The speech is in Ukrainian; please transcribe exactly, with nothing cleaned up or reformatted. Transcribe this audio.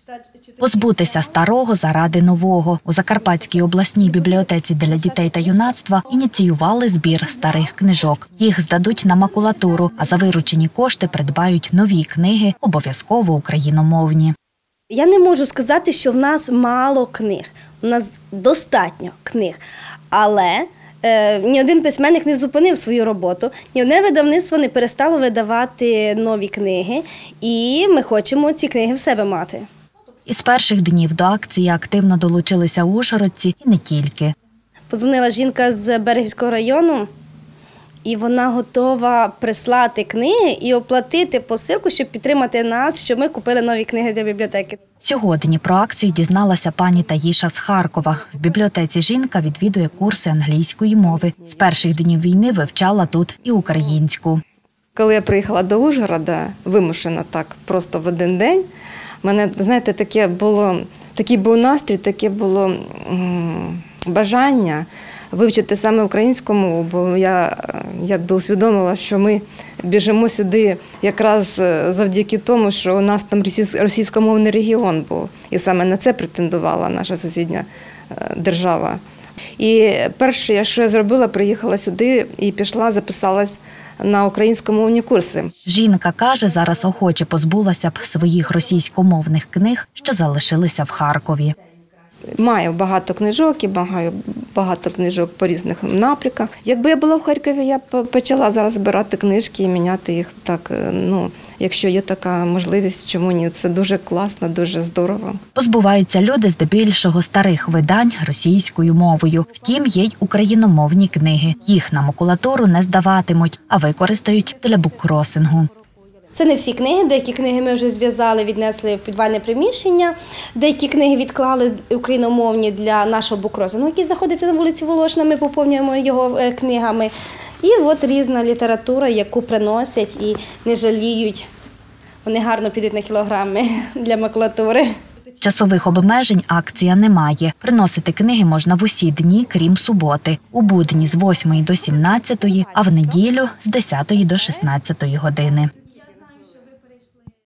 Позбутися старого заради нового. У Закарпатській обласній бібліотеці для дітей та юнацтва ініціювали збір старих книжок. Їх здадуть на макулатуру, а за виручені кошти придбають нові книги, обов'язково україномовні. Я не можу сказати, що в нас мало книг. У нас достатньо книг. Але е, ні один письменник не зупинив свою роботу, ні одне видавництво не перестало видавати нові книги. І ми хочемо ці книги в себе мати. Із перших днів до акції активно долучилися ужгородці і не тільки. Подзвонила жінка з Берегівського району, і вона готова прислати книги і оплатити посилку, щоб підтримати нас, щоб ми купили нові книги для бібліотеки. Сьогодні про акцію дізналася пані Таїша з Харкова. В бібліотеці жінка відвідує курси англійської мови. З перших днів війни вивчала тут і українську. Коли я приїхала до Ужгорода, вимушено так, просто в один день, в мене, знаєте, таке було, такий був настрій, таке було м, бажання вивчити саме українську мову, бо я якби усвідомила, що ми біжимо сюди якраз завдяки тому, що у нас там російськомовний регіон був, і саме на це претендувала наша сусідня держава. І перше, що я зробила, приїхала сюди і пішла, записалась на українськомовні курси. Жінка каже, зараз охоче позбулася б своїх російськомовних книг, що залишилися в Харкові. Маю багато книжок і маю багато книжок по різних напрямках. Якби я була в Харкові, я б почала зараз збирати книжки і міняти їх так, ну, якщо є така можливість, чому ні. Це дуже класно, дуже здорово. Позбуваються люди здебільшого старих видань російською мовою. Втім, є й україномовні книги. Їх на макулатуру не здаватимуть, а використають для буккросингу. Це не всі книги, деякі книги ми вже зв'язали, віднесли в підвальне приміщення, деякі книги відклали україномовні для нашого буккросингу, який знаходиться на вулиці Волошина, ми поповнюємо його книгами. І от різна література, яку приносять і не жаліють. Вони гарно підуть на кілограми для макулатури. Часових обмежень акція не має. Приносити книги можна в усі дні, крім суботи. У будні з восьмої до сімнадцятої, а в неділю з десятої до шістнадцятої години.